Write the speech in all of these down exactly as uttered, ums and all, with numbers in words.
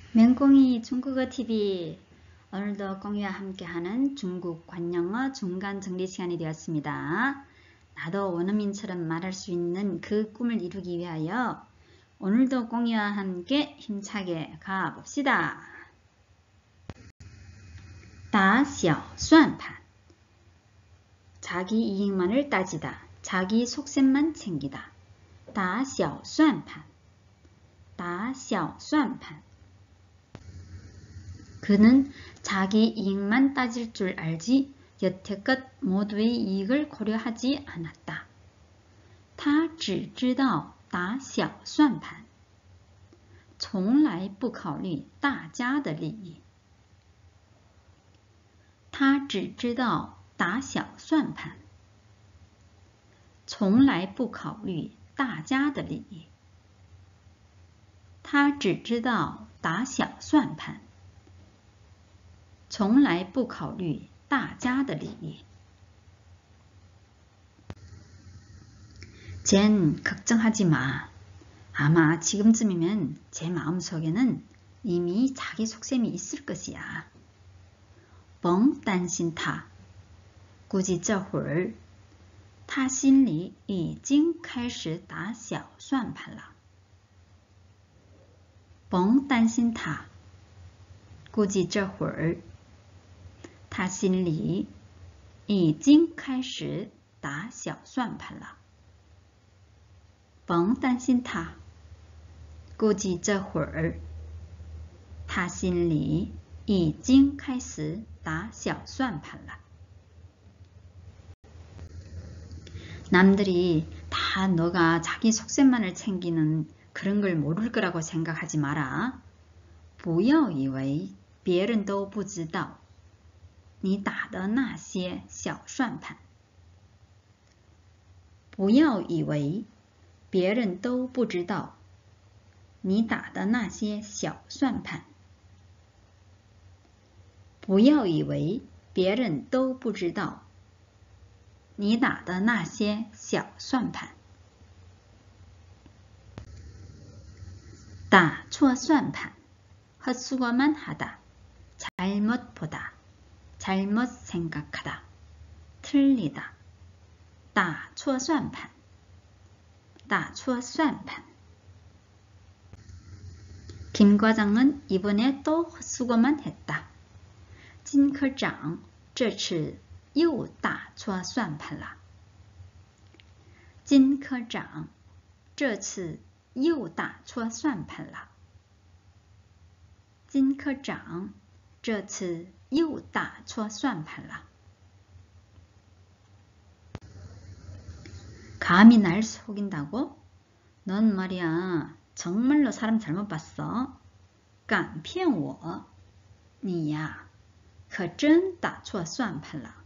맹꽁이 중국어 티비 오늘도 꽁이와 함께하는 중국 관영어 중간 정리 시간이 되었습니다. 나도 원어민처럼 말할 수 있는 그 꿈을 이루기 위하여 오늘도 꽁이와 함께 힘차게 가봅시다. 打小算盘 자기 이익만을 따지다. 자기 속셈만 챙기다. 打小算盘打小算盘 그는 자기 이익만 따질 줄 알지 여태껏 모두의 이익을 고려하지 않았다. 他只知道打小算盘从来不考虑大家的利益。他只知道打小算盘从来不考虑大家的利益。他只知道打小算盘从来不考虑大家的利益。 쟨 걱정하지 마. 아마 지금쯤이면 제 마음속에는 이미 자기 속셈이 있을 것이야. 甭担心他，估计这会儿他心里已经开始打小算盘了。甭担心他，估计这会儿他心里已经开始打小算盘了。甭担心他，估计这会儿他心里已经开始打小算盘了。 남들이 다 너가 자기 속셈만을 챙기는 그런 걸 모를 거라고 생각하지 마라. 不要以为别人都不知道你打的那些小算盘。不要以为别人都不知道你打的那些小算盘。不要以为别人都不知道你打的那些小算盘。打错算盘 헛수고만 하다, 잘못 보다, 잘못 생각하다, 틀리다. 打错算盘打错算盘 김 과장은 이번에 또 헛수고만 했다. 金科长这次又打错算盘了。金科长这次又打错算盘了。金科长这次又打错算盘了。 감히 날 속인다고? 넌 말이야 정말로 사람 잘못 봤어. 敢骗我你呀可真打错算盘了。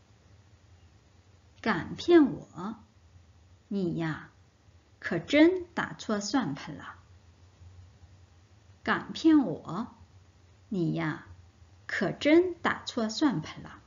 敢骗我你呀可真打错算盘了。敢骗我你呀可真打错算盘了。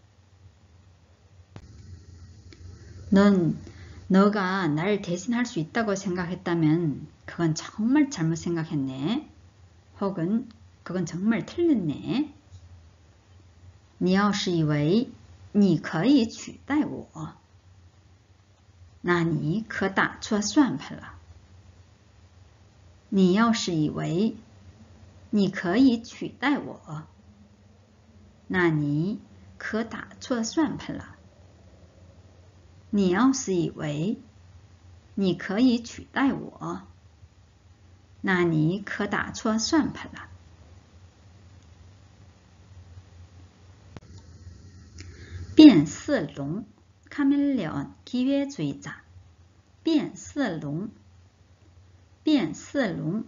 넌 너가 날 대신할 수 있다고 생각했다면 그건 정말 잘못 생각했네. 혹은 그건 정말 틀렸네. 你要是以为你可以取代我那你可打错算盘了。你要是以为你可以取代我那你可打错算盘了。你要是以为你可以取代我那你可打错算盘了。 变色龙 카멜레온 기회주의자 变色龙变色龙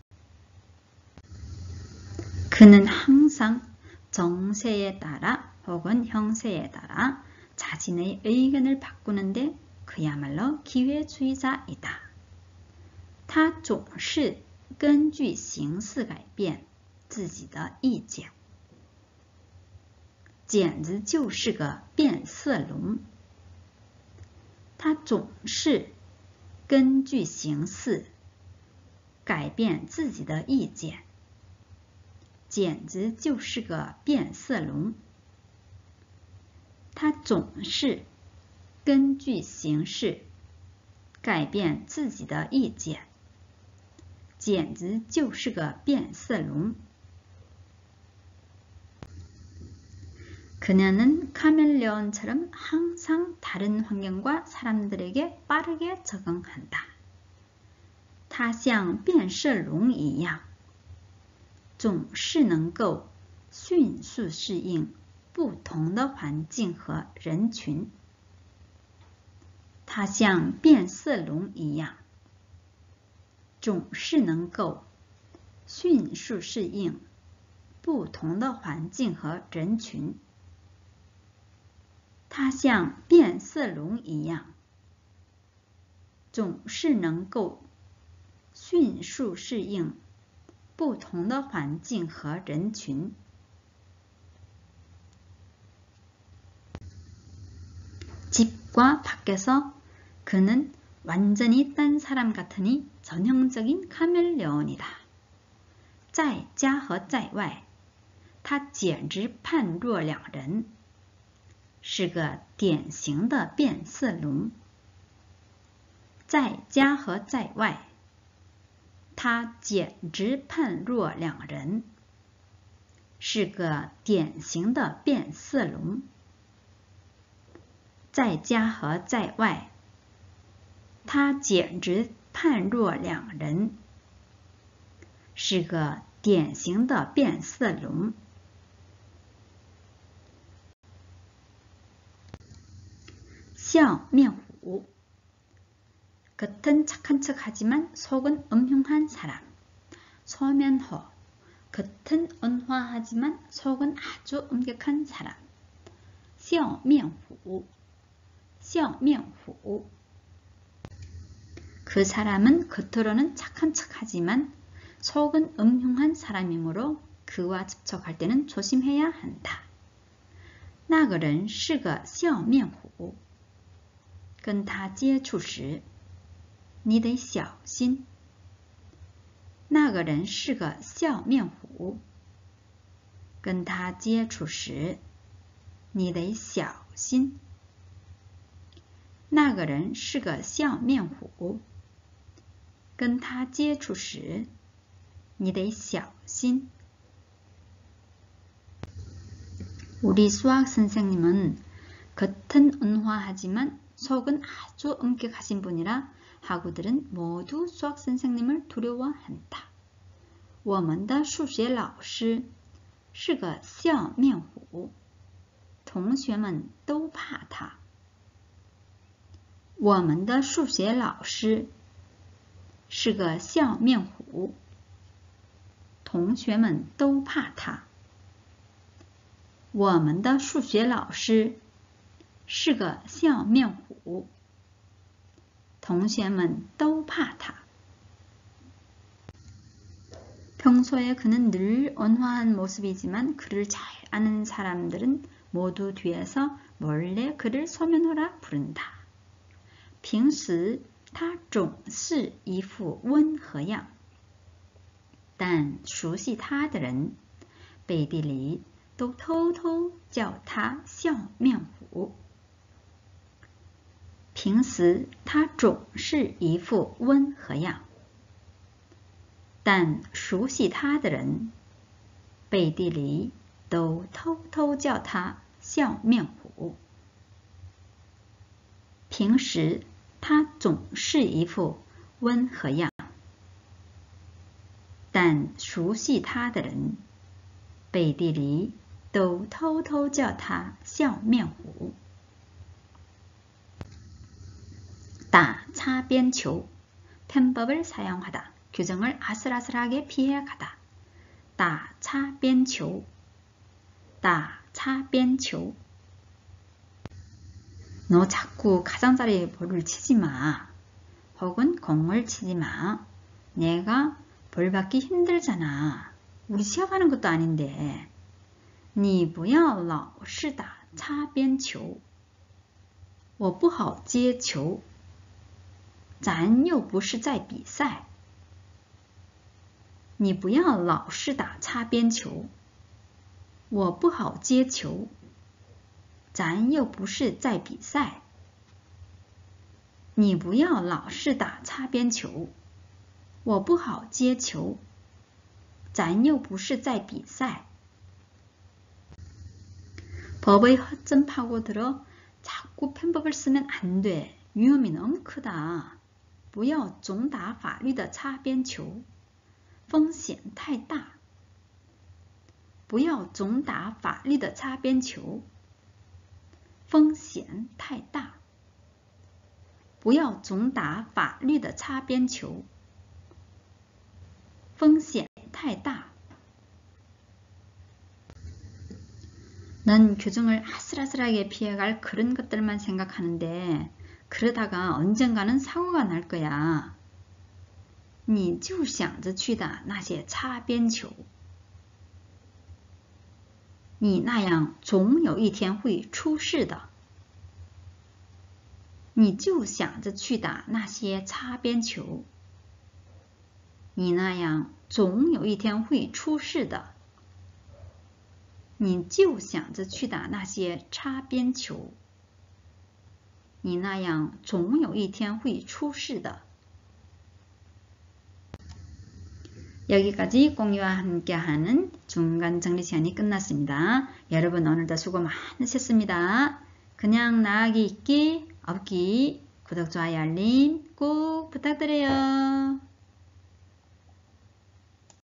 그는 항상 정세에 따라 혹은 형세에 따라 자신의 의견을 바꾸는데 그야말로 기회주의자이다. 他总是根据形势改变自己的意见。 简直就是个变色龙。他总是根据形势改变自己的意见。 简直就是个变色龙。他总是根据形势改变自己的意见，简直就是个变色龙。그녀는 카멜레온처럼 항상 다른 환경과 사람들에게 빠르게 적응한다. 她像变色龙一样，总是能够迅速适应不同的环境和人群。她像变色龙一样，总是能够迅速适应不同的环境和人群。它像变色龙一样，总是能够迅速适应不同的环境和人群。집과 밖에서 그는 완전히 딴 사람 같으니 전형적인 카멜레온이다. 在家和在外，他简直判若两人。是个典型的变色龙。在家和在外，他简直判若两人，是个典型的变色龙。在家和在外，他简直判若两人，是个典型的变色龙。笑面虎 겉은 착한 척하지만 속은 음흉한 사람. 소면호 겉은 온화하지만 속은 아주 엄격한 사람. 笑面虎 笑面虎 그 사람은 겉으로는 착한 척하지만 속은 음흉한 사람이므로 그와 접촉할 때는 조심해야 한다. 那个人是个笑面虎。跟他接触时，你得小心。那个人是个笑面虎。跟他接触时，你得小心。那个人是个笑面虎。跟他接触时，你得小心。우리 수학 선생님은 겉은 온화하지만 속은 아주 엄격하신 분이라 학우들은 모두 수학 선생님을 두려워한다. 我们的数学老师是个笑面虎，同学们都怕他。我们的数学老师是个笑面虎，同学们都怕他。我们的数学老师是个笑面虎，同学们都怕他。평소에 그는 늘 온화한 모습이지만 그를 잘 아는 사람들은 모두 뒤에서 몰래 그를 소면호라 부른다. 平时他总是一副温和样，但熟悉他的人背地里都偷偷叫他笑面虎。平时他总是一副温和样，但熟悉他的人背地里都偷偷叫他笑面虎。平时他总是一副温和样，但熟悉他的人背地里都偷偷叫他笑面虎。打擦边球 편법을 사용하다. 규정을 아슬아슬하게 피해 가다. 打擦边球打擦边球 너 자꾸 가장자리에 볼을 치지 마. 혹은 공을 치지 마. 내가 볼 받기 힘들잖아. 우리 시합하는 것도 아닌데. 你不要老是打擦边球。我不好接球。咱又不是在比赛。 你不要老是打擦边球，我不好接球，咱又不是在比赛。你不要老是打擦边球，我不好接球，咱又不是在比赛。 법의 허점 파고들어 자꾸 편법을 쓰면 안 돼. 위험이 너무 크다. 不要总打法律的擦边球，风险太大。不要总打法律的擦边球，风险太大。不要总打法律的擦边球，风险太大。 난 교정을 아슬아슬하게 피해갈 그런 것들만 생각하는데 그러다가 언젠가는 사고가 날 거야. 你就想着去打那些擦边球，你那样总有一天会出事的。你就想着去打那些擦边球，你那样总有一天会出事的。 你就想着去打那些擦边球，你那样总有一天会出事的。 여기까지 공유와 함께하는 중간 정리 시간이 끝났습니다. 여러분 오늘도 수고 많으셨습니다. 그냥 나가기 있기 없기 구독, 좋아요, 알림 꼭 부탁드려요.